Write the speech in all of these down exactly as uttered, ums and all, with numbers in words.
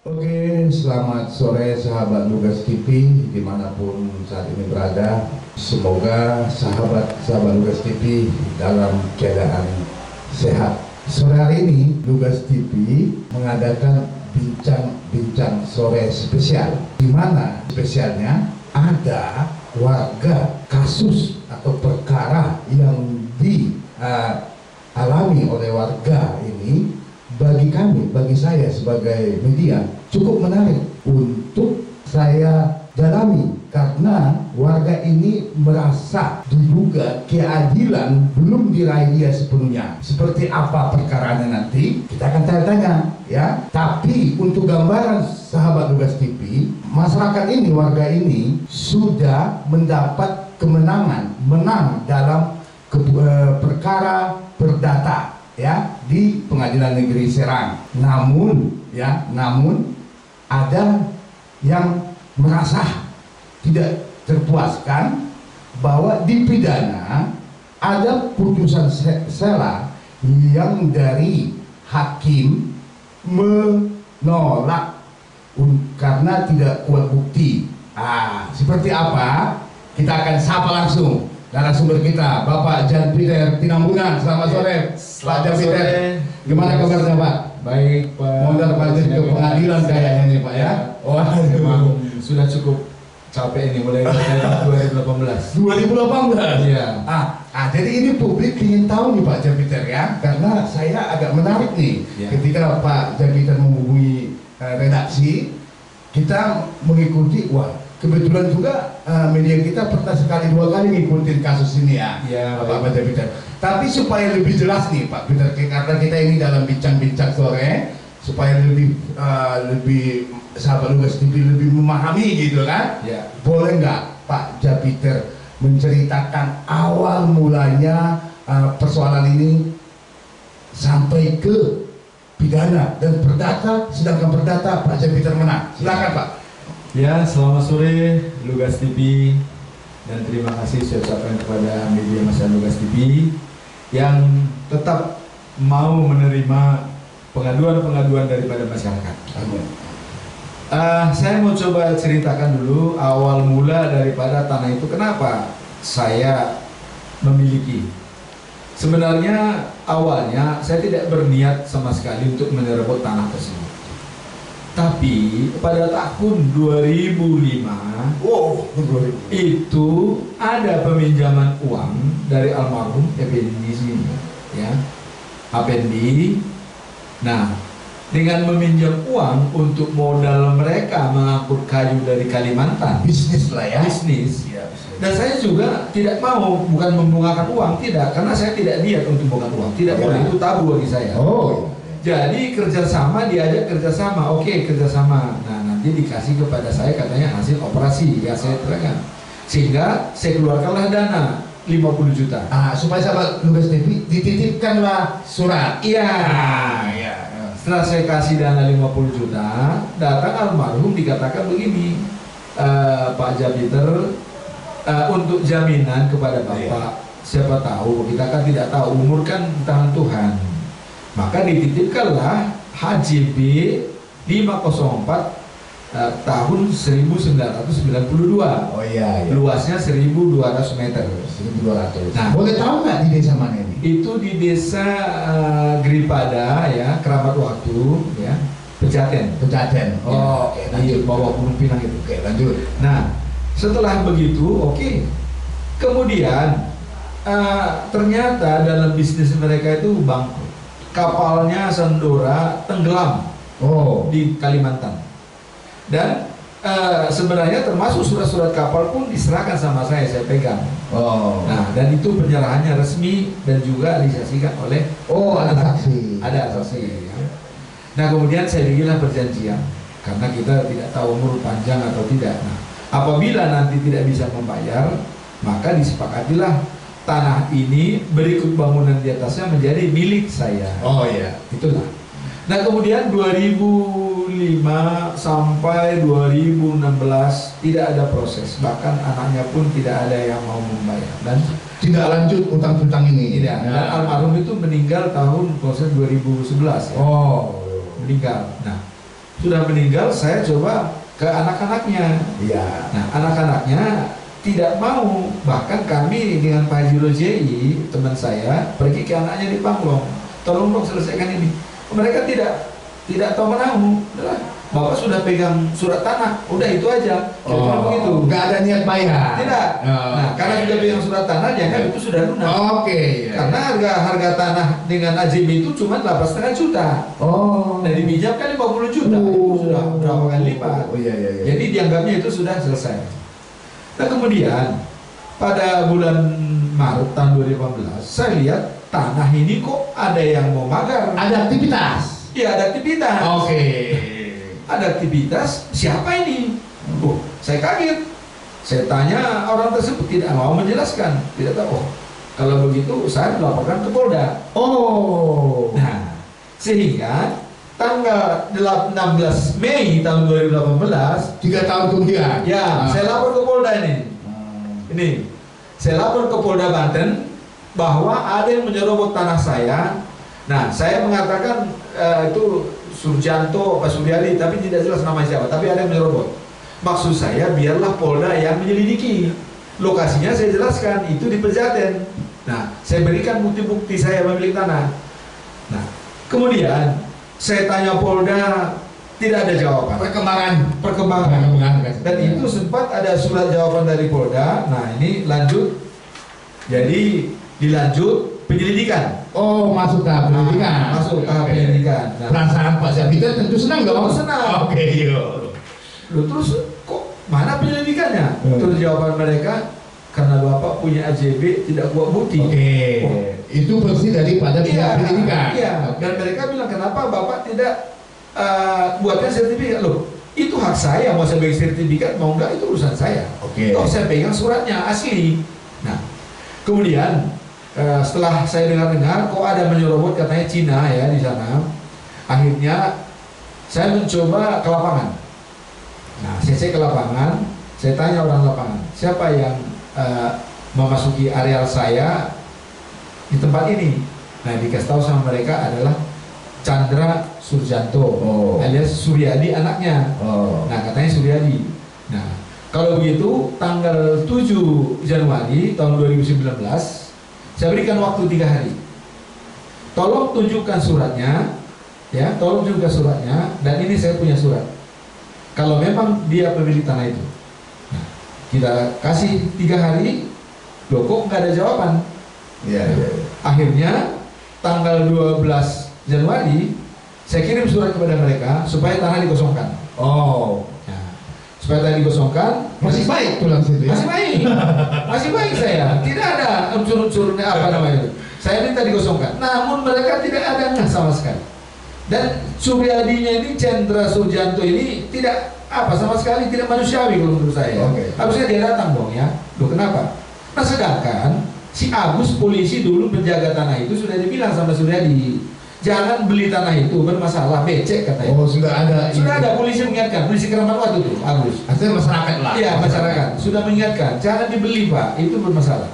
Oke, selamat sore sahabat Lugas T V dimanapun saat ini berada. Semoga sahabat-sahabat Lugas T V dalam keadaan sehat. Sore hari ini Lugas T V mengadakan bincang-bincang sore spesial, di mana spesialnya ada warga kasus atau perkara yang dialami uh, oleh warga ini. Bagi kami, bagi saya sebagai media cukup menarik untuk saya dalami, karena warga ini merasa diduga keadilan belum diraih dia sepenuhnya. Seperti apa perkaranya nanti kita akan tanya-tanya ya. Tapi untuk gambaran sahabat Lugas T V, masyarakat ini, warga ini sudah mendapat kemenangan, menang dalam ke, uh, perkara perdata ya di Pengadilan Negeri Serang. Namun ya, namun ada yang merasa tidak terpuaskan bahwa di pidana ada putusan sela yang dari hakim menolak karena tidak kuat bukti. Ah, seperti apa? Kita akan sapa langsung narasumber kita, Bapak Jan Peter Tinambunan. Selamat sore, Pak Jan Peter. Gimana kabarnya, Pak? Baik, Pak. Mondar mandir ke pengadilan kayaknya nih, Pak ya. Wah, memang sudah cukup capek ini mulai dari dua ribu delapan belas. dua ribu delapan belas. Iya. Ah, ah, jadi ini publik ingin tahu nih Pak Jan Peter ya, karena saya agak menarik nih ya. Ketika Pak Jan Peter menghubungi uh, redaksi, kita mengikuti. Wah, kebetulan juga uh, media kita pernah sekali dua kali ngikutin kasus ini ya, ya Pak Jan Peter. Tapi supaya lebih jelas nih Pak Peter, karena kita ini dalam bincang-bincang sore, supaya lebih uh, lebih sahabat Lugas T V lebih memahami gitu kan, ya. Boleh nggak Pak Jan Peter menceritakan awal mulanya uh, persoalan ini sampai ke pidana dan perdata, sedangkan perdata Pak Jan Peter menang. Silakan Pak. Ya, selamat sore Lugas T V, dan terima kasih saya ucapkan kepada media masyarakat Lugas T V yang tetap mau menerima pengaduan-pengaduan daripada masyarakat. Amin. Uh, saya mau coba ceritakan dulu awal mula daripada tanah itu, kenapa saya memiliki. Sebenarnya awalnya saya tidak berniat sama sekali untuk menyerobot tanah tersebut. Tapi pada tahun dua ribu lima, wow, itu ada peminjaman uang dari almarhum Effendi sini, ya, Effendi. Nah, dengan meminjam uang untuk modal mereka mengangkut kayu dari Kalimantan, bisnis lah ya, bisnis. Ya, dan saya juga tidak mau, bukan membungakan uang, tidak, karena saya tidak niat untuk membungakan uang, tidak boleh, itu tabu bagi saya. Oh. Jadi kerjasama, diajak kerjasama, oke kerjasama. Nah, nanti dikasih kepada saya katanya hasil operasi, ya saya terangkan. Sehingga saya keluarkanlah dana lima puluh juta. Ah, supaya sahabat Lugas T V dititipkanlah surat. Iya. Ya. Setelah saya kasih dana lima puluh juta, datang almarhum dikatakan begini, e, Pak Jan Peter, e, untuk jaminan kepada Bapak, siapa tahu, kita kan tidak tahu, umur kan di tangan Tuhan. Maka dititipkanlah H J B lima nol empat uh, tahun seribu sembilan ratus sembilan puluh dua. Oh iya, iya. Luasnya seribu dua ratus meter. seribu dua ratus. Nah, boleh tahu nggak di desa mana ini? Itu di desa uh, Gripada ya, Keramat Waktu ya, Pejaten. Pejaten. Oh, ya, oke, di bawah Gunung Pinang itu. Oke, lanjut. Nah, setelah begitu, oke. Okay. Kemudian uh, ternyata dalam bisnis mereka itu bangkrut. Kapalnya Sandora tenggelam oh. di Kalimantan, dan uh, sebenarnya termasuk surat-surat kapal pun diserahkan sama saya, saya pegang. Oh. Nah, dan itu penyerahannya resmi dan juga disaksikan oleh oh ada saksi, ada saksi. Ya. Nah, kemudian saya bikinlah perjanjian, karena kita tidak tahu umur panjang atau tidak. Nah, apabila nanti tidak bisa membayar, maka disepakatilah tanah ini berikut bangunan di atasnya menjadi milik saya. Oh iya, itulah. Nah, kemudian dua ribu lima sampai dua ribu enam belas tidak ada proses, bahkan anaknya pun tidak ada yang mau membayar, dan tidak lanjut utang-utang ini. Tidak. Dan Ya. almarhum itu meninggal tahun proses dua ribu sebelas ya. Oh, meninggal. Nah, sudah meninggal, saya coba ke anak-anaknya. Iya. Nah, anak-anaknya tidak mau. Bahkan kami dengan Pak Haji Rojei, teman saya, pergi ke anaknya di Panglong. Tolong dong selesaikan ini. Mereka tidak tidak tahu menahu. Bapak sudah pegang surat tanah, udah itu aja. Kira-kira Oh, begitu. nggak ada niat bayar. Tidak. Oh, Nah, karena oke. sudah pegang surat tanah, dianggap itu sudah lunas. Oke. iya. Karena harga harga tanah dengan A J B itu cuma delapan koma lima juta. Oh. Nah, dipinjamkan lima puluh juta. Oh. Itu sudah berapa kali lipat. Oh iya iya. iya. Jadi dianggapnya itu sudah selesai. Nah, kemudian pada bulan Maret tahun dua ribu delapan belas, saya lihat tanah ini kok ada yang mau magar. Ada aktivitas. Iya, ada aktivitas. Oke. Ada aktivitas, siapa ini? Oh, saya kaget. Saya tanya orang tersebut, tidak mau menjelaskan. Tidak tahu. Oh, kalau begitu saya melaporkan ke Polda. Oh. Nah, sehingga tanggal enam belas Mei tahun dua ribu delapan belas, Tiga tahun kemudian. ya, Ah. saya lapor ke Polda ini. Hmm. Ini, saya lapor ke Polda Banten bahwa ada yang menyerobot tanah saya. Nah, saya mengatakan eh, itu Surjanto, Pak Suryadi, tapi tidak jelas nama siapa. Tapi ada yang menyerobot. Maksud saya, biarlah Polda yang menyelidiki. Lokasinya saya jelaskan, itu di Pejaten. Nah, saya berikan bukti-bukti saya memiliki tanah. Nah, kemudian saya tanya Polda, tidak ada jawaban. Perkembangan. Perkembangan. Perkembangan. Dan itu sempat ada surat jawaban dari Polda. Nah, ini lanjut. Jadi dilanjut penyelidikan. Oh, masuk tahap penyelidikan. Nah, masuk tahap Oke. penyelidikan. Nah, Perasaan Pak Zabiter tentu senang dong. Tentu senang. Oke, yuk. Loh, terus kok mana penyelidikannya? Hmm. Terus jawaban mereka, karena Bapak punya A J B tidak kuat bukti. Oke. Oh. Itu versi daripada pihak Iya, penyidikan. iya. Oke. Dan mereka bilang, kenapa Bapak tidak uh, buatkan sertifikat? Loh, itu hak saya, mau saya bagi sertifikat, mau enggak, itu urusan saya. Oke. Toh saya pegang suratnya asli. Nah, kemudian uh, setelah saya dengar-dengar, kok ada menyerobot katanya Cina ya di sana. Akhirnya saya mencoba ke lapangan. Nah, saya cek ke lapangan, saya tanya orang lapangan, siapa yang uh, memasuki areal saya di tempat ini? Nah, dikasih tahu sama mereka adalah Chandra Surjanto, Oh. alias Suryadi anaknya. Oh. Nah, katanya Suryadi. Nah, kalau begitu tanggal tujuh Januari tahun dua ribu sembilan belas, saya berikan waktu tiga hari. Tolong tunjukkan suratnya, ya, tolong tunjukkan suratnya, dan ini saya punya surat. Kalau memang dia pemilik tanah itu, nah, kita kasih tiga hari, loh kok nggak ada jawaban. Iya, iya. Akhirnya tanggal dua belas Januari saya kirim surat kepada mereka supaya tanah dikosongkan. Oh. Nah, supaya tanah dikosongkan. Masih baik tulang situ ya. Masih baik, masih baik saya. Tidak ada unsur-unsurnya apa namanya itu. Saya minta dikosongkan. Namun mereka tidak ada sama sekali. Dan Suryadinya ini, Chandra Surjanto ini tidak apa sama sekali tidak manusiawi kalau menurut saya. Oke. Harusnya dia datang dong ya. Loh kenapa? Nah, sedangkan si Agus polisi dulu penjaga tanah itu sudah dibilang sama Suryadi, jangan beli tanah itu bermasalah, becek katanya. Oh, sudah ada. Sudah ada polisi mengingatkan, polisi Keramat Watu tuh Agus. Artinya masyarakat lah. Iya, masyarakat sudah mengingatkan, jangan dibeli Pak, itu bermasalah.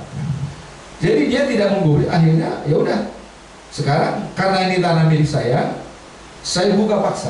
Jadi dia tidak menggubris, akhirnya ya udah. Sekarang karena ini tanah milik saya, saya buka paksa.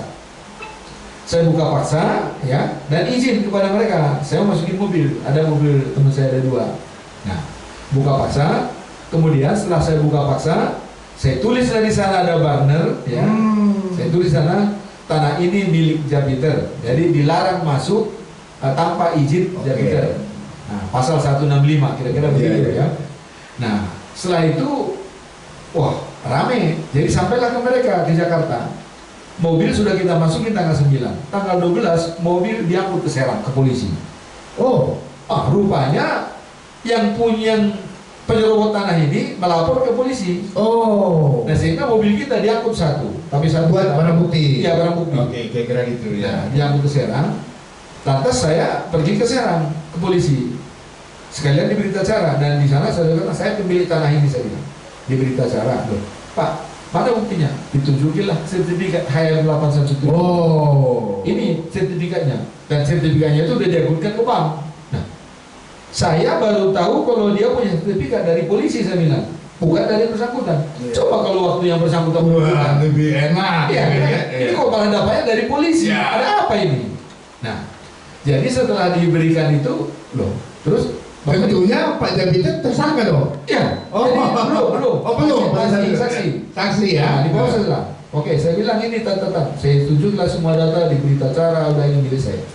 Saya buka paksa, ya, dan izin kepada mereka. Saya masukin mobil, ada mobil teman saya ada dua. Nah, buka paksa. Kemudian setelah saya buka paksa, saya tulis dari sana ada banner, ya. Hmm. Saya tulis sana tanah ini milik Jabiter, jadi dilarang masuk uh, tanpa izin Oke. Jabiter. Nah, pasal seratus enam puluh lima kira-kira Iya, begitu iya. ya. Nah, setelah itu, wah rame. Jadi sampailah ke mereka ke Jakarta. Mobil sudah kita masukin tanggal sembilan. Tanggal dua belas mobil diangkut ke Serang ke polisi. Oh. Ah, rupanya yang punya penyerobot tanah ini melapor ke polisi. Oh. Nah, sehingga mobil kita diangkut satu, tapi satu Buat barang bukti. Iya, barang bukti. Oke, kira-kira gitu Nah, ya. diangkut ke Serang. Lantas saya pergi ke Serang ke polisi. Sekalian diberi acara, dan di sana saya kata saya pemilik tanah ini, saya bilang. Diberi acara, loh, Pak, mana buktinya? Ditunjukilah sertifikat H M delapan satu tujuh. Oh. Ini sertifikatnya, dan sertifikatnya itu udah diagunkan ke bank. Nah, saya baru tahu kalau dia punya sertifikat dari polisi, saya bilang. bukan dari yang bersangkutan. Iya. Coba kalau waktu yang bersangkutan Wah, menunjukkan. lebih enak. Iya, ya, kan? ya, Ini ya. kok malah dapatnya dari polisi? Ya. Ada apa ini? Nah, jadi setelah diberikan itu, loh, terus Tentunya Pak Jabiter tersangka dong. ya, Oh, jadi belum, belum. Oh, belum. Saksi, saksi. Saksi ya. Nah, di bawah saya bilang, oke, saya bilang ini tetap, saya tunjuklah semua data di berita acara, udah ini milik saya.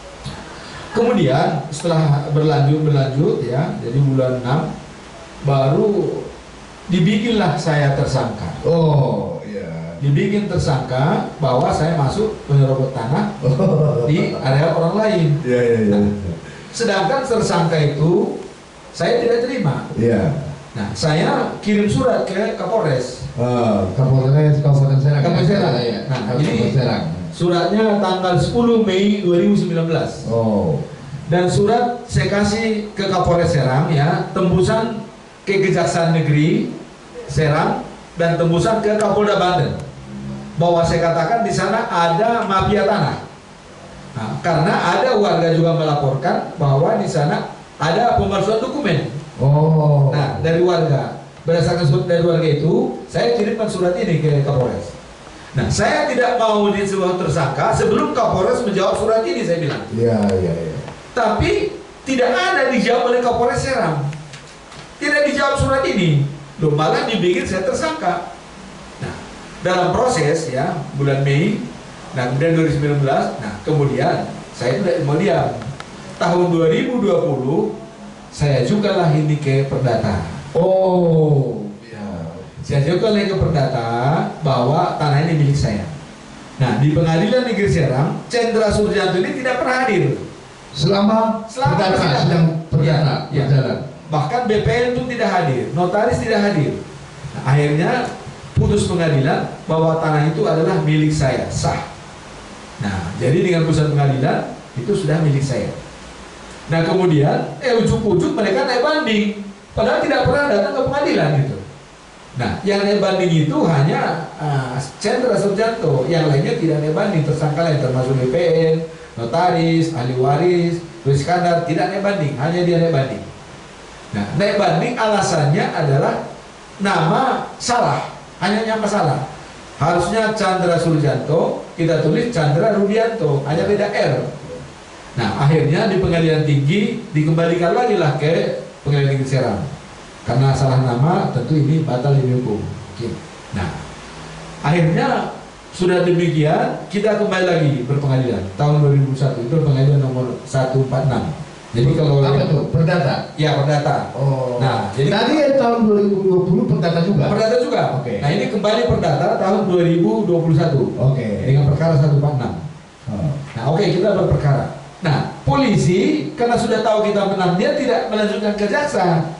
Kemudian setelah berlanjut berlanjut ya, jadi bulan enam baru dibikinlah saya tersangka. Oh, iya. Dibikin tersangka bahwa saya masuk menyerobot tanah di area orang lain. Iya, iya, iya. Sedangkan tersangka itu saya tidak terima. Iya. Nah, saya kirim surat ke Kapolres. Uh, Kapolres Kabupaten Serang. Kabupaten Serang. Ya. Nah, Kabupaten ini- Serang. Suratnya tanggal sepuluh Mei dua ribu sembilan belas. Oh. Dan surat saya kasih ke Kapolres Serang ya, tembusan ke Kejaksaan Negeri Serang dan tembusan ke Kapolda Banten. Bahwa saya katakan di sana ada mafia tanah. Nah, karena ada warga juga melaporkan bahwa di sana ada pemalsuan dokumen. Oh. Nah, dari warga, berdasarkan surat dari warga itu, saya kirimkan surat ini ke Kapolres. Nah, saya tidak mau disebut tersangka sebelum Kapolres menjawab surat ini, saya bilang. Iya, iya, iya. Tapi tidak ada dijawab oleh Kapolres Serang. Tidak dijawab surat ini. Loh, malah dibikin saya tersangka. Nah, dalam proses ya, bulan Mei, nah kemudian dua ribu sembilan belas, nah kemudian saya tidak mau diam. Tahun dua ribu dua puluh, saya juga lah ini ke Perdata. Oh. Iya. Saya juga lagi ke Perdata bahwa tanah ini milik saya. Nah, di Pengadilan Negeri Serang, Cendra Suryanto ini tidak pernah hadir. Selama, Selama perdata persidangan. sedang perdata Ya, ya. berjalan. Bahkan B P N itu tidak hadir, notaris tidak hadir. Nah, akhirnya putus pengadilan bahwa tanah itu adalah milik saya, sah. Nah, jadi dengan putusan pengadilan itu sudah milik saya. Nah, kemudian eh ujung-ujung mereka naik banding, padahal tidak pernah datang ke pengadilan gitu. Nah, yang naik banding itu hanya uh, Cendra Suryanto, yang lainnya tidak naik banding, tersangka lain termasuk B P N, notaris, ahli waris, Louis Iskandar tidak naik banding, hanya dia naik banding. Nah, naik banding alasannya adalah nama salah, hanya nyapa salah. Harusnya Chandra Suryanto, kita tulis Chandra Rudianto, hanya beda R. Nah, akhirnya di pengadilan tinggi dikembalikan lagi lah ke pengadilan tinggi Serang. Karena salah nama, tentu ini batal demi hukum. Oke. Nah, akhirnya sudah demikian, kita kembali lagi berpengadilan. Tahun dua ribu satu itu pengadilan nomor seratus empat puluh enam. Jadi kalau apa tuh? Perdata. ya perdata. Oh. Nah, jadi tadi ya, tahun dua ribu dua puluh perdata juga. perdata juga. Oke. Nah, ini kembali perdata tahun dua ribu dua puluh satu. Oke. Dengan perkara seratus empat puluh enam. Oh. Nah, oke, kita berperkara. Nah, polisi karena sudah tahu kita menang, dia tidak melanjutkan ke jaksa.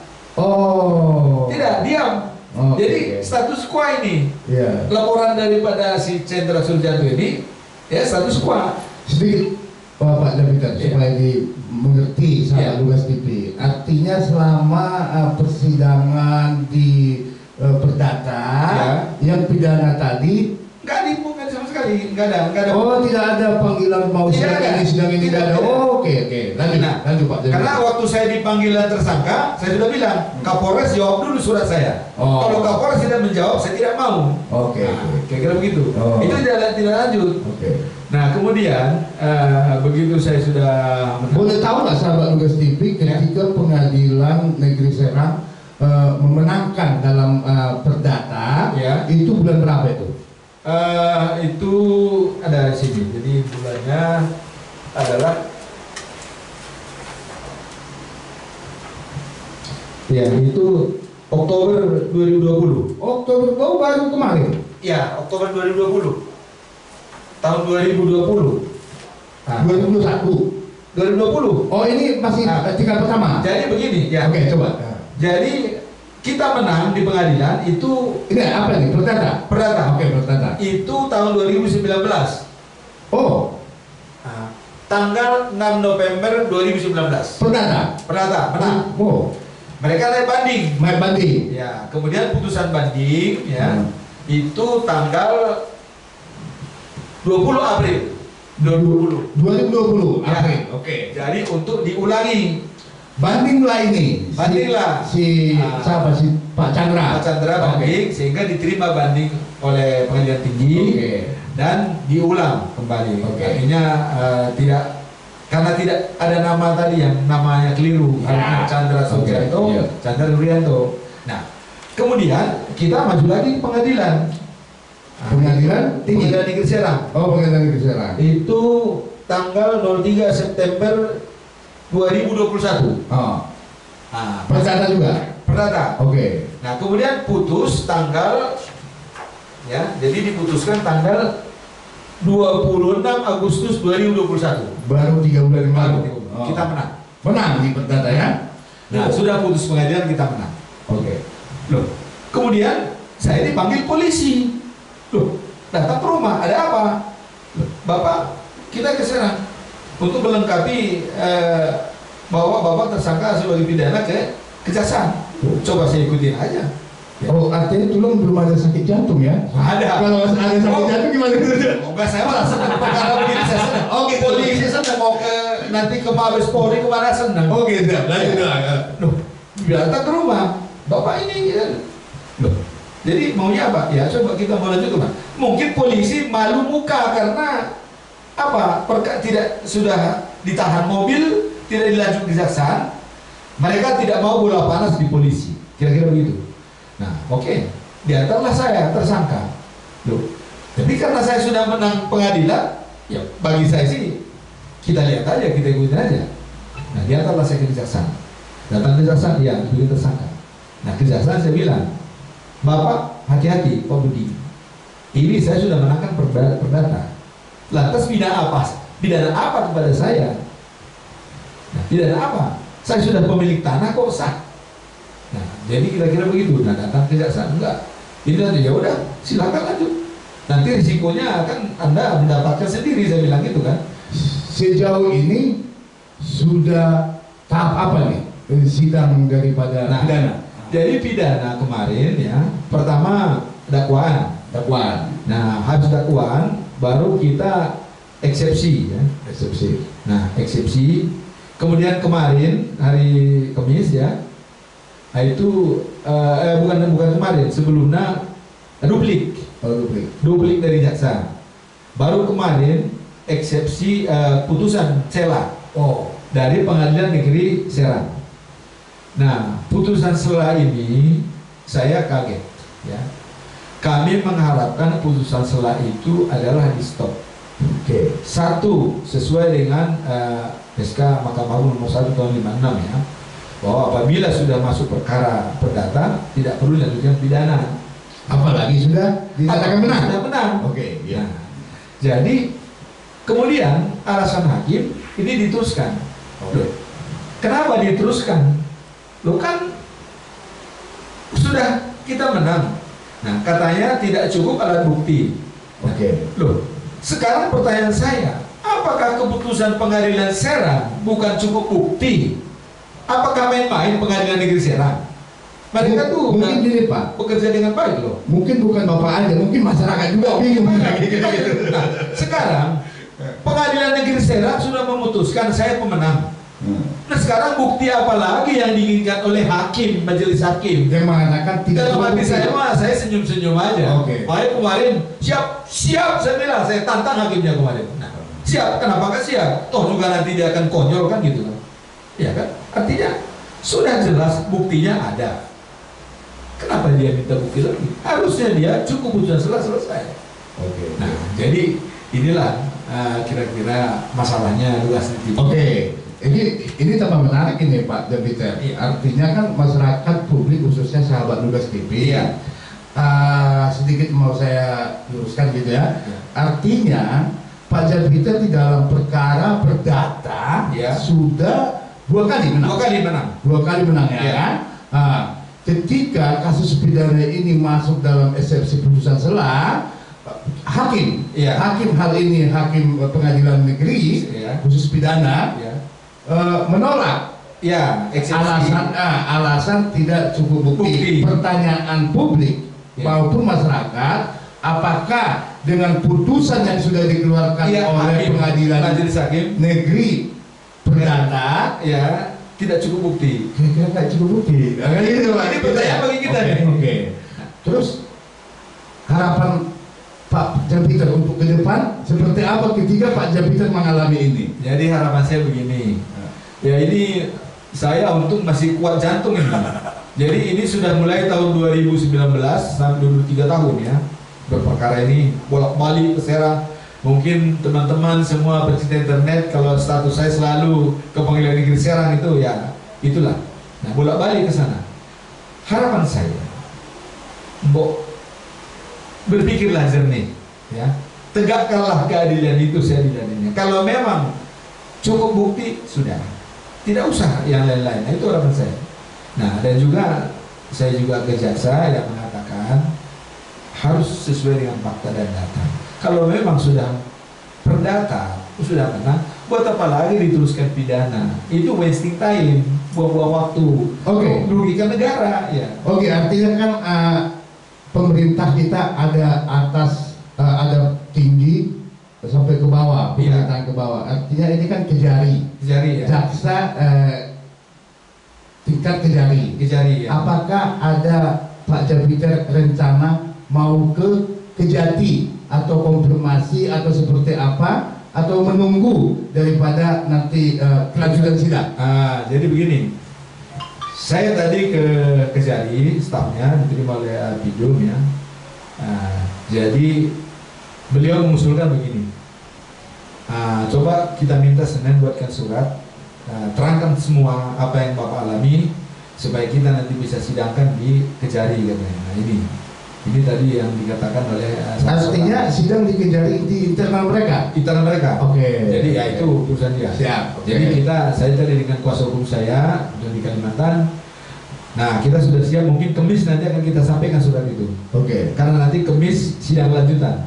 Oh. Tidak, diam. Oh, Jadi oke. status quo ini. Iya. Laporan daripada si Cendra Suryanto ini ya status quo. Sedikit oh, Pak Jabiter Iya. supaya dimengerti sama Iya. Lugas T V. Artinya selama uh, persidangan di uh, perdata Iya. yang pidana tadi, Nggak dibuka sama sekali, nggak ada, nggak ada. oh tidak ada panggilan mau Tidak sidang ada. ini sidang ini tidak Tidak ada. ada. Oh, oke oke. Lanjut, Nah, lanjut Pak Jabiter. Karena waktu saya dipanggilan tersangka, saya sudah bilang Kapolres jawab dulu surat saya. Oh. Kalau Kapolres tidak menjawab, saya tidak mau. Oke. Nah, kira-kira begitu. Oh. Itu tidak tidak lanjut. Oke. Nah, kemudian eh, begitu saya sudah menang. Boleh tahu nggak sahabat Lugas T V Ya. ketika Pengadilan Negeri Serang uh, memenangkan dalam uh, perdata Ya. itu bulan berapa itu? Eh, itu ada di sini. Jadi bulannya adalah ya itu Oktober dua ribu dua puluh. Oktober oh, baru kemarin. Ya, Oktober dua ribu dua puluh. Tahun dua ribu dua puluh. Nah, dua ribu dua puluh satu. dua ribu dua puluh. Oh ini masih Nah. eh, tingkat pertama. Jadi begini ya. Oke coba. Jadi kita menang di pengadilan itu Ini apa nih perdata? perdata. Oke perdata. Itu tahun dua ribu sembilan belas. Oh Nah, tanggal enam November dua ribu sembilan belas. perdata. Perdata menang. Oh Mereka naik banding. main banding. Ya, kemudian putusan banding ya Hmm. itu tanggal dua puluh April dua ribu dua puluh. dua ribu dua puluh. Ya. April. Oke. Jadi untuk diulangi. bandinglah ini. Bandinglah. Si, si Ah. siapa si Pak Chandra. Pak Chandra banding sehingga diterima banding oleh pengadilan tinggi Oke. dan diulang kembali. Oke. Artinya eh, tidak karena tidak ada nama tadi yang namanya keliru, Ya. harusnya Chandra Sugiarto, Oke, iya. Chandra Nuryanto. Nah, kemudian kita maju lagi ke pengadilan. Pengadilan tinggi. Pengadilan Negeri Serang. Oh, pengadilan negeri Serang. Itu tanggal nol tiga September dua ribu dua puluh satu. Oh, Nah, perdata juga. perdata. Oke. Nah, kemudian putus tanggal ya, jadi diputuskan tanggal dua puluh enam Agustus dua ribu dua puluh satu. Baru tiga bulan yang lalu. Oh. Kita menang. Menang di perdata ya. Nah, sudah putus pengadilan kita menang. Oke. Loh, kemudian saya dipanggil polisi. Loh, datang ke rumah, ada apa? Loh, Bapak, kita ke Serang untuk melengkapi eh, bahwa Bapak tersangka sebagai pidana ke kejaksaan. Coba saya ikutin aja. Ya. Oh, artinya Tulung belum ada sakit jantung ya? Ada. Kalau ada sakit Oh. jantung gimana gitu? Enggak, saya malah senang perkara begini, saya senang. Oh, gitu. Polisi senang mau ke nanti ke Mabes Polri kemana senang. Oh gitu. Lanjut Ya. Loh, datang ke rumah, Bapak ini ya. Loh, jadi maunya apa? Ya coba kita mau lanjut ke mana? Mungkin polisi malu muka karena apa? Perka, tidak sudah ditahan mobil, tidak dilanjut kejaksaan. Mereka tidak mau bola panas di polisi. Kira-kira begitu. Nah, oke, okay. Diantarlah saya tersangka. Loh, tapi karena saya sudah menang pengadilan, ya bagi saya sih kita lihat aja, kita ikutin aja. Nah, diantarlah saya ke kejaksaan. Datang ke kejaksaan, ya pilih tersangka. Nah, kejaksaan saya bilang, Bapak hati-hati, Pak Budi. Ini saya sudah menangkan perda- perdata. Lantas pidana apa? Pidana apa kepada saya? Nah, pidana apa? Saya sudah pemilik tanah kok sah. Nah, jadi kira-kira begitu. Nah, datang kejaksaan enggak. Ini nanti ya udah, silakan lanjut. Nanti risikonya akan Anda mendapatkan sendiri, saya bilang gitu kan. Sejauh ini sudah tahap apa nih eh, sidang daripada Nah, pidana? Jadi pidana kemarin ya, pertama dakwaan. Dakwaan, Nah, habis dakwaan baru kita eksepsi ya. eksepsi. Nah, eksepsi. Kemudian kemarin hari Kamis ya. Nah, itu eh, eh, bukan bukan kemarin, sebelumnya duplik. Oh, duplik. Duplik dari jaksa. Baru kemarin eksepsi eh, putusan sela Oh, dari Pengadilan Negeri Serang. Nah, putusan sela ini saya kaget ya. Kami mengharapkan putusan sela itu adalah di stop. oke. Satu, sesuai dengan uh, S K Mahkamah Agung nomor satu tahun lima puluh enam ya, bahwa apabila sudah masuk perkara perdata tidak perlu dilanjutkan pidana. Apalagi sudah dinyatakan Apalagi menang. Sudah menang. Oke, ya. Nah, jadi kemudian alasan hakim ini diteruskan. Loh, kenapa diteruskan? Loh kan sudah kita menang. Nah, katanya tidak cukup alat bukti. Nah, Oke. loh, sekarang pertanyaan saya, apakah keputusan pengadilan Serang bukan cukup bukti? Apakah main-main pengadilan negeri Serang? Mereka tuh mungkin udah gini Pak, bekerja dengan baik loh. mungkin bukan Bapak aja, mungkin masyarakat juga bingung. Nah, sekarang pengadilan negeri Serang sudah memutuskan saya pemenang. Hmm. Nah, sekarang bukti apa lagi yang diinginkan oleh hakim, majelis hakim? Dia mengatakan tidak Dalam cukup hati bukti. saya mah saya senyum-senyum aja. Oke. Makanya kemarin siap, siap saya bilang, saya tantang hakimnya kemarin. Nah, siap, kenapa nggak siap? Toh juga nanti dia akan konyol kan gitu kan? Iya kan? Artinya sudah jelas buktinya ada. Kenapa dia minta bukti lagi? Harusnya dia cukup putusan sela selesai. Oke. Nah, jadi inilah uh, kira-kira masalahnya luas di Oke. Ini ini tambah menarik ini Pak Jabiter. Iya. Artinya kan masyarakat publik khususnya sahabat Lugas T V. Iya. Uh, sedikit mau saya luruskan gitu ya. Iya. Artinya Pak Jabiter di dalam perkara perdata Iya. sudah dua kali menang. Dua kali menang. Dua kali menang ya. Iya. Kan? Nah, ketika kasus pidana ini masuk dalam eksepsi putusan sela, hakim, Iya. hakim hal ini hakim pengadilan negeri Iya. khusus pidana Ya. eh, menolak Ya, eksepsi. alasan ah, alasan tidak cukup bukti. Bukti. Pertanyaan publik Ya. maupun masyarakat, apakah dengan putusan yang sudah dikeluarkan Iya, oleh hakim. pengadilan Majelis hakim. negeri perdata Ya, tidak cukup bukti. Kira-kira nggak cukup bukti. Nah, kan gitu, Pak. Ini pertanyaan bagi kita Oke, nih. Oke. Terus harapan Pak Jupiter untuk ke depan seperti apa ketika Pak Jupiter mengalami ini? Jadi harapan saya begini. Ya ini saya untung masih kuat jantung ini. Jadi ini sudah mulai tahun dua ribu sembilan belas sampai dua puluh tiga tahun ya. Berperkara ini bolak-balik ke Serang. Mungkin teman-teman semua pecinta internet kalau status saya selalu ke Pengadilan Negeri Serang itu ya itulah. Nah bolak-balik ke sana. Harapan saya, Mbok berpikirlah jernih, ya tegakkanlah keadilan itu seadil-adilnya. Kalau memang cukup bukti sudah, tidak usah yang lain-lain. Nah, itu harapan saya. Nah dan juga saya juga ke jaksa yang mengatakan harus sesuai dengan fakta dan data. Kalau memang sudah perdata, sudah kena, buat apa lagi diteruskan pidana? Itu wasting time, buang-buang waktu. Oke. Okay. Merugikan negara, ya. Oke, okay, artinya kan uh, pemerintah kita ada atas, uh, ada tinggi sampai ke bawah, pemerintahan ke bawah. Artinya ini kan kejari. Kejari ya. Jaksa uh, tingkat kejari. Kejari ya. Apakah ada Pak Jupiter rencana mau ke Kejati atau konfirmasi atau seperti apa atau menunggu daripada nanti uh, kelanjutan sidang? Ah, jadi begini, saya tadi ke Kejari, stafnya diterima oleh Bidum ya. Ah, jadi beliau mengusulkan begini, ah, coba kita minta Senin buatkan surat, ah, terangkan semua apa yang Bapak alami supaya kita nanti bisa sidangkan di Kejari katanya. Nah ini. Ini tadi yang dikatakan oleh uh, artinya sidang di Kejari di internal mereka. Internal mereka. Oke. Okay. Jadi ya itu urusan dia. Siap. Okay. Jadi kita, saya tadi dengan kuasa hukum saya di Kalimantan. Nah kita sudah siap. Mungkin Kamis nanti akan kita sampaikan surat itu. Oke. Okay. Karena nanti Kamis sidang lanjutan.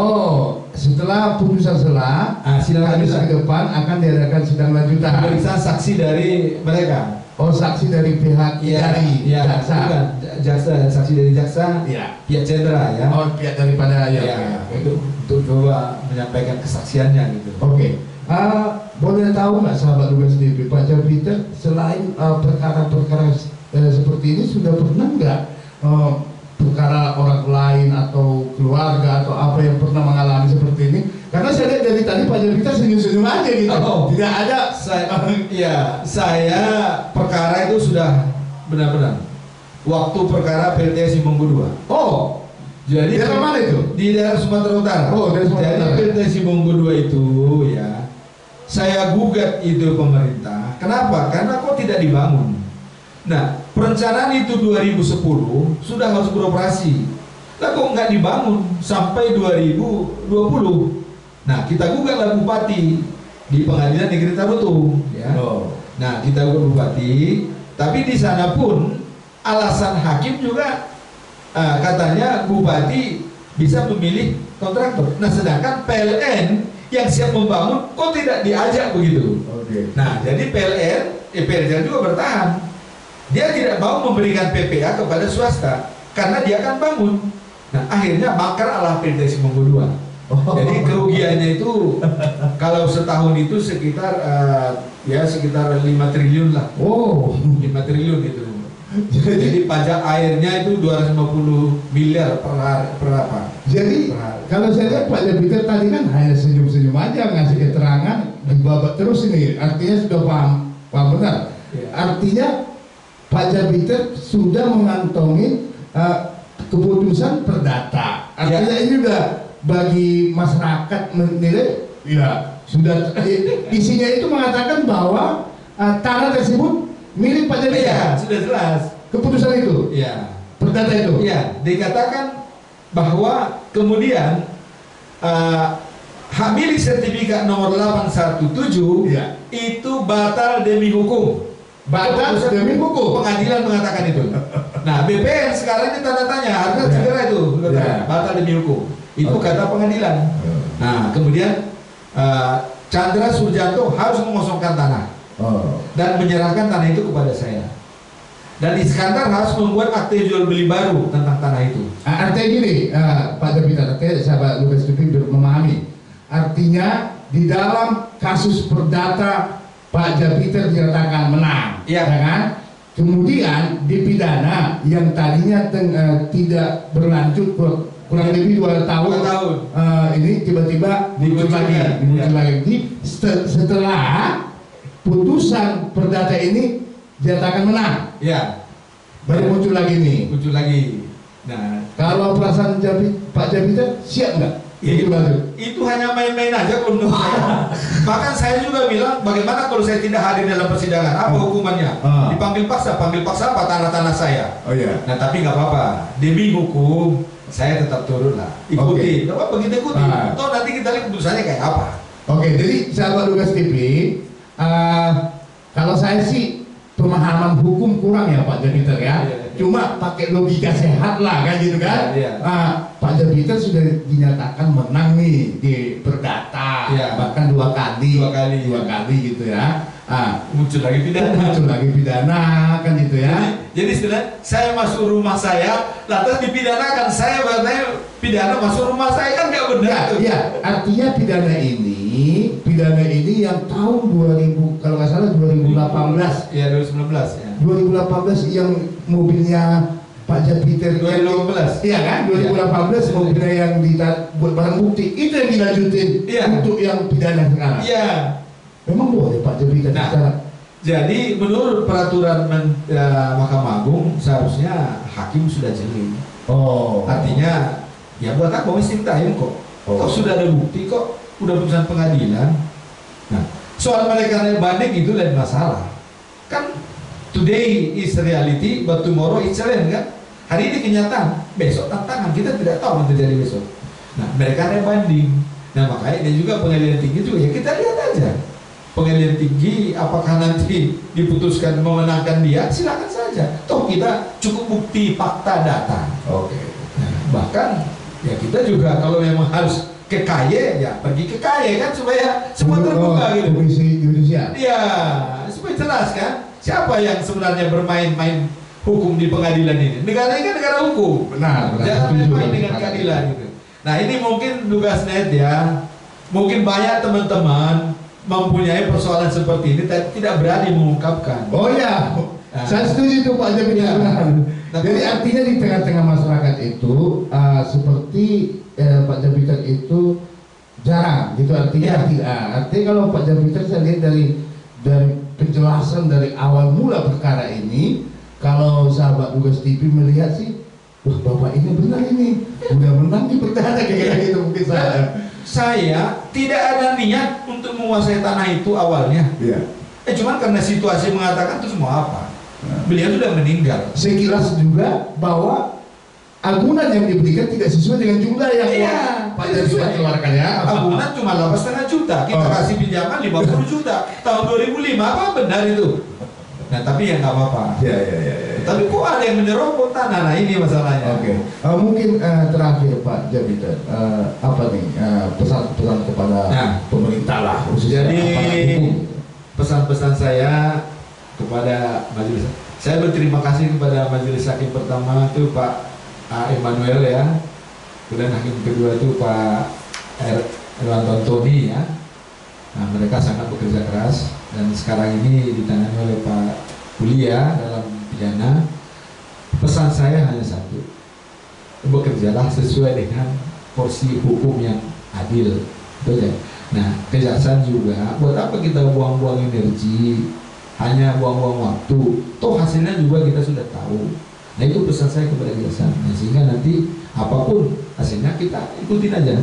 Oh, setelah putusan selah, ah, sidang lanjutan ke depan akan diadakan sidang lanjutan. Pemeriksaan saksi dari mereka. Oh, saksi dari pihak Kejari, ya, jaksa. Bukan, jaksa, saksi dari jaksa, ya. Pihak Cendera ya. Oh, pihak daripada ya. ya okay. untuk untuk coba menyampaikan kesaksiannya gitu. Oke. Okay. Uh, boleh tahu nggak sahabat Lugas T V, Pak Jupiter selain perkara-perkara uh, uh, seperti ini sudah pernah nggak uh, perkara orang lain atau keluarga atau apa yang pernah mengalami seperti ini? Karena saya lihat dari tadi Pak Jupiter senyum-senyum aja gitu. Oh, tidak ada. Saya, ya, saya perkara itu sudah benar-benar. Waktu perkara P L T S Simbonggo dua. Oh, jadi daerah mana itu? Di daerah Sumatera Utara. Oh, dari Sumatera Utara. Jadi P L T S Simbonggo dua itu ya, saya gugat itu pemerintah. Kenapa? Karena kok tidak dibangun. Nah, perencanaan itu dua ribu sepuluh sudah harus beroperasi. Lah kok nggak dibangun sampai dua ribu dua puluh? Nah, kita gugatlah bupati di Pengadilan Negeri Tarutung, ya. Oh. Nah, kita gugat bupati, tapi di sana pun alasan hakim juga uh, katanya bupati bisa memilih kontraktor. Nah, sedangkan P L N yang siap membangun kok tidak diajak begitu. Okay. Nah, jadi P L N, eh, P L N juga bertahan. Dia tidak mau memberikan P P A kepada swasta karena dia akan bangun. Nah, akhirnya makar ala P L T Simbonggo dua. Oh. Jadi kerugiannya itu kalau setahun itu sekitar uh, ya sekitar lima triliun lah. Oh, lima triliun itu. Jadi pajak airnya itu dua ratus lima puluh miliar per hari, per apa? Jadi per kalau saya lihat Pak Jupiter tadi kan hanya senyum-senyum aja ngasih keterangan dibabat terus ini. Artinya sudah paham, paham benar. Ya. Artinya Pak Jupiter sudah mengantongi uh, keputusan perdata. Artinya ya. Ini udah bagi masyarakat menilai, ya sudah isinya itu mengatakan bahwa uh, tanah tersebut milik Pak Jupiter. Ya, sudah jelas. Keputusan itu. Ya. Perdata itu. Ya, dikatakan bahwa kemudian uh, hak milik sertifikat nomor delapan satu tujuh ya. Itu batal demi hukum. Batal demi hukum. Pengadilan mengatakan itu. Nah, B P N sekarang ini tanda tanya, harga ya. segera itu ya. batal demi hukum. Itu okay. Kata pengadilan. Hmm. Nah, kemudian uh, Chandra Surjanto harus mengosongkan tanah oh. dan menyerahkan tanah itu kepada saya. Dan Iskandar harus membuat akte jual beli baru tentang tanah itu. Artinya gini, uh, Pak Jupiter, artinya sahabat Lugas T V memahami. Artinya di dalam kasus perdata Pak Jupiter dinyatakan menang, Iya. ya kan? Kemudian dipidana yang tadinya teng, eh, tidak berlanjut kur- kurang lebih dua tahun, Dua tahun. eh, ini tiba-tiba muncul Dimunculkan, lagi, muncul ya. lagi. Jadi set- setelah putusan perdata ini dinyatakan menang, Ya, baru Ya. muncul lagi nih. muncul lagi. Nah, Kalau perasaan Jabi, Pak Jupiter siap nggak? ya itu, Muncul lagi. itu hanya main-main aja kalau menurut saya. Bahkan saya juga bilang, bagaimana kalau saya tidak hadir dalam persidangan? Apa Ah. hukumannya? Ah. Dipanggil paksa, panggil paksa apa tanah-tanah saya? Oh iya. Nah, tapi nggak apa-apa. Demi hukum, saya tetap turun lah. Ikuti. Nggak apa-apa, kita ikuti. Ah. Toh nanti kita lihat putusannya kayak apa. Oke, jadi sahabat Lukas T V, uh, kalau saya sih pemahaman hukum kurang ya Pak Jupiter ya. Iya, iya. Cuma pakai logika sehat lah kan gitu kan. Iya, iya. Ah, Pak Jupiter sudah dinyatakan menang nih di perdata, Iya. bahkan dua kali, Dua kali, dua iya. kali gitu ya. Ah, Muncul lagi pidana. muncul lagi pidana kan gitu ya. Jadi, jadi sebenarnya saya masuk rumah saya, lantas dipidanakan. Saya berarti pidana masuk rumah saya, kan nggak benar Ya, tuh. ya, artinya pidana ini, pidana ini yang tahun dua ribu, kalau nggak salah dua ribu delapan belas, Iya, dua ribu sembilan belas ya. dua ribu delapan belas yang mobilnya Pak Jupiter dua ribu delapan belas. iya kan, dua ribu delapan belas Iya. mobilnya yang dita- buat barang bukti itu yang dilanjutin Iya. untuk yang pidana sekarang. Iya. Memang boleh Pak Jupiter Nah, sekarang. Jadi menurut peraturan men, ya, Mahkamah Agung seharusnya hakim sudah jeli. Oh, Artinya ya buat apa mesti time kok? Oh. Kok sudah ada bukti kok, udah putusan pengadilan. Nah, soal mereka naik banding itu lain masalah. Kan today is reality, but tomorrow is challenge kan? Hari ini kenyataan, besok tantangan, kita tidak tahu yang terjadi besok. Nah, mereka naik banding. Nah, makanya dia juga pengadilan tinggi juga ya kita lihat aja. Pengadilan tinggi apakah nanti diputuskan memenangkan dia, silakan saja. Toh kita cukup bukti fakta data. oke. Nah, bahkan ya kita juga kalau memang harus ke K Y ya pergi ke K Y kan supaya semua terbuka Oh, gitu. Komisi Yudisial. Iya, supaya jelas kan siapa yang sebenarnya bermain-main hukum di pengadilan ini. Negara ini kan negara hukum. Benar, benar. Jangan Setuju main dengan dengan Pak keadilan Jupiter. gitu. Nah, ini mungkin tugas net ya. Mungkin banyak teman-teman mempunyai persoalan seperti ini tapi tidak berani mengungkapkan. Oh ya, Nah. saya setuju tuh Pak Jupiter. Ya. Benar. Tapi- Jadi artinya di tengah-tengah masyarakat itu uh, seperti uh, Pak Jupiter itu jarang, gitu artinya. Ya. arti- ah, artinya kalau Pak Jupiter saya lihat dari dari penjelasan dari awal mula perkara ini, kalau sahabat Lukas T V melihat sih, wah bapak ini benar ini, udah menang di perdana kayak gitu mungkin saya. Saya tidak ada niat untuk menguasai tanah itu awalnya. Iya. Eh cuman karena situasi mengatakan itu semua apa? Beliau sudah meninggal. Sekilas juga bahwa agunan yang diberikan tidak sesuai dengan jumlah yang Iya, Pak tidak Jupiter sesuai. keluarkan ya. Agunan cuma delapan setengah juta. Kita Oh. kasih pinjaman lima puluh juta. Tahun dua ribu lima apa benar itu? Nah tapi ya nggak apa-apa. Iya iya iya. Ya. Tapi kok ada yang menyerobot tanah? Nah ini masalahnya. Oke. Uh, mungkin uh, terakhir Pak Jupiter, uh, apa nih uh, pesan-pesan kepada Nah. pemerintah lah khususnya Jadi aparat hukum. pesan-pesan saya kepada majelis, saya berterima kasih kepada majelis hakim pertama itu Pak A. Emmanuel ya, kemudian hakim kedua itu Pak Er- Erwanto Antoni ya. Nah mereka sangat bekerja keras dan sekarang ini ditangani oleh Pak Kuliah dalam pidana. Pesan saya hanya satu, bekerjalah sesuai dengan porsi hukum yang adil, betul ya? Nah, kejaksaan juga, buat apa kita buang-buang energi, hanya buang-buang waktu, toh hasilnya juga kita sudah tahu. Nah itu pesan saya kepada kejaksaan, nah, sehingga nanti apapun hasilnya kita ikutin aja.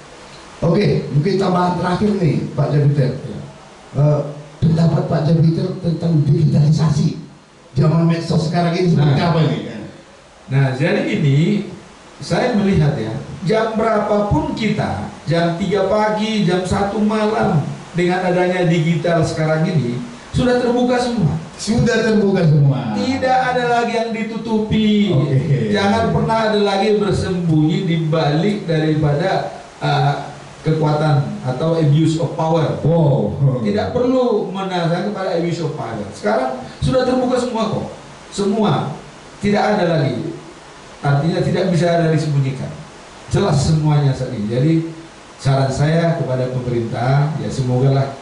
Oke, mungkin tambahan terakhir nih Pak Jupiter. Ya. Uh, pendapat Pak Jupiter tentang digitalisasi zaman medsos sekarang ini seperti Nah. apa ini? Nah jadi ini saya melihat ya, jam berapapun kita, jam tiga pagi, jam satu malam, dengan adanya digital sekarang ini sudah terbuka semua. Sudah terbuka semua. Tidak ada lagi yang ditutupi. Oke. Jangan pernah ada lagi bersembunyi di balik daripada uh, kekuatan atau abuse of power. Wow. Tidak perlu menazar kepada abuse of power. Sekarang sudah terbuka semua kok. Semua. Tidak ada lagi. Artinya tidak bisa ada disembunyikan. Jelas semuanya saat ini. Jadi saran saya kepada pemerintah, ya semoga lah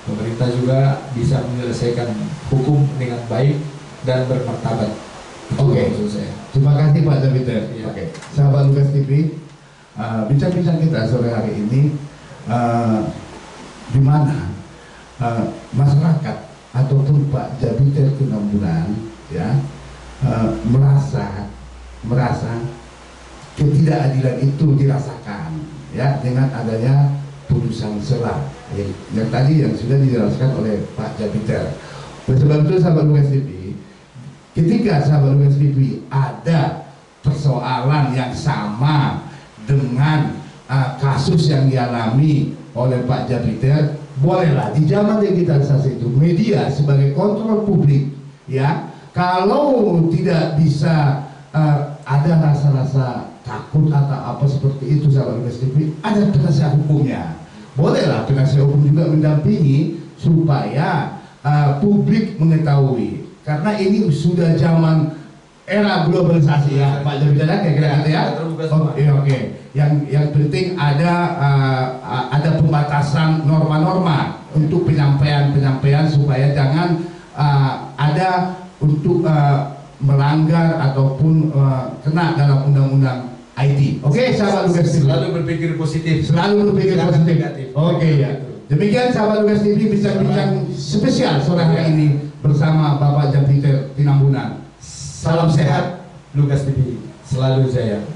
pemerintah juga bisa menyelesaikan hukum dengan baik dan bermartabat. Oke, okay. Maksud saya. Terima kasih Pak Jabiter. Ya. Oke, okay. Sahabat Lukas T V, uh, bincang-bincang kita sore hari ini uh, di mana uh, masyarakat ataupun Pak Jabiter Tinambunan ya uh, merasa merasa ketidakadilan itu dirasakan ya dengan adanya putusan selah ya, yang tadi yang sudah dijelaskan oleh Pak Jabiter. Oleh sebab itu sahabat Lukas T V, ketika sahabat Lukas T V ada persoalan yang sama dengan uh, kasus yang dialami oleh Pak Jabiter, bolehlah di zaman digitalisasi itu media sebagai kontrol publik ya, kalau tidak bisa uh, ada rasa-rasa takut atau apa seperti itu sahabat Lukas T V, ada penasihat hukumnya. Bolehlah penasihat hukum juga mendampingi supaya uh, publik mengetahui, karena ini sudah zaman era globalisasi ya Pak Jabiter, kayak kira gitu ya. Oke okay, oke. Yang yang penting ada uh, ada pembatasan norma-norma untuk penyampaian-penyampaian supaya jangan uh, ada untuk uh, melanggar ataupun uh, kena dalam undang-undang I T. Oke, okay, sahabat Lukas T V. Selalu berpikir positif. Selalu berpikir Jangan positif. negatif. Oke okay, ya. Demikian sahabat Lukas T V bincang-bincang spesial sore hari ini bersama Bapak Jabiter Tinambunan. Salam sehat, Lukas T V. Selalu jaya.